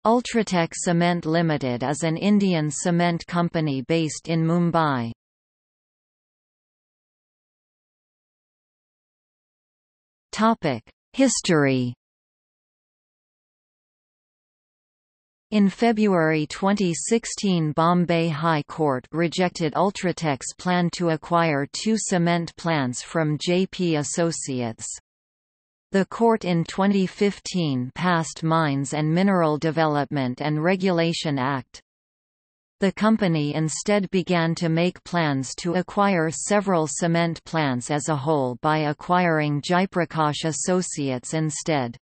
UltraTech Cement Limited is an Indian cement company based in Mumbai. History. In February 2016, Bombay High Court rejected UltraTech's plan to acquire two cement plants from JP Associates. The court in 2015 passed Mines and Mineral Development and Regulation Act. The company instead began to make plans to acquire several cement plants as a whole by acquiring Jaiprakash Associates instead.